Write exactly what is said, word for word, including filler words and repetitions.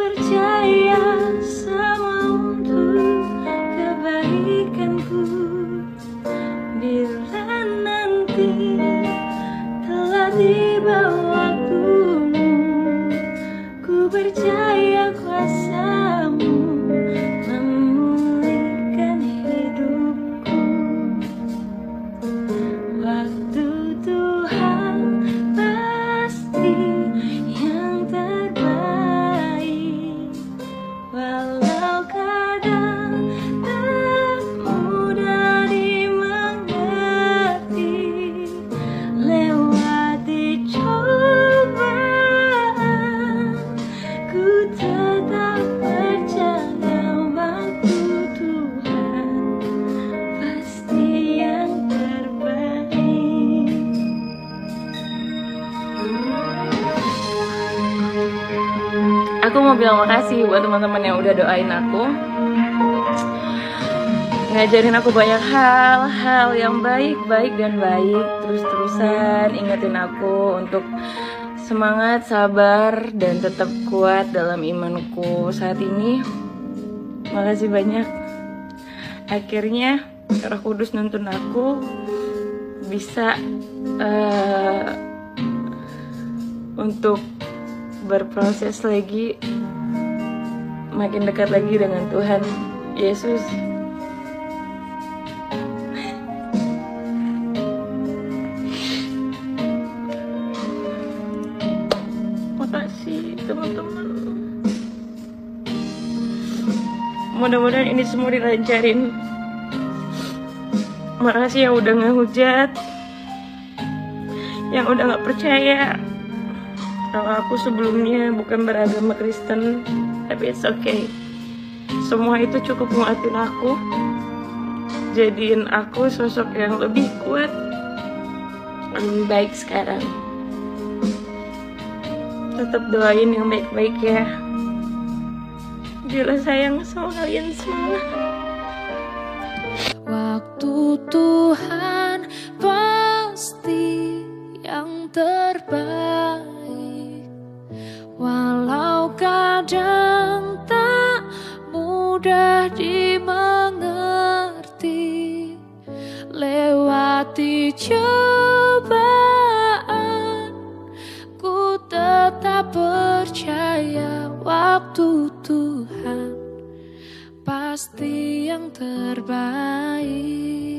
percaya semua untuk kebaikanku. Bila nanti telah tiba waktumu, ku percaya kuasamu memulihkan hidupku. Waktu Tuhan pasti yang terbaik, walau kadang tak mudah dimengerti. Lewati cobaan, ku tetap percaya waktu Tuhan pasti yang terbaik. Aku mau bilang makasih buat teman-teman yang udah doain aku, ngajarin aku banyak hal-hal yang baik-baik dan baik, terus-terusan ingetin aku untuk semangat, sabar, dan tetap kuat dalam imanku saat ini. Makasih banyak. Akhirnya Roh Kudus nuntun aku bisa uh, untuk berproses lagi, makin dekat lagi dengan Tuhan Yesus. Makasih teman-teman. Mudah-mudahan ini semua dilancarin. Makasih yang udah ngehujat, yang udah gak percaya kalau aku sebelumnya bukan beragama Kristen, tapi it's okay. Semua itu cukup nguatin aku, jadiin aku sosok yang lebih kuat, lebih baik sekarang. Tetap doain yang baik-baik ya. Bila sayang sama kalian semua. Waktu Tuhan pasti yang terbaik, walau kadang tak mudah dimengerti. Lewati cobaan, ku tetap percaya waktu Tuhan pasti yang terbaik.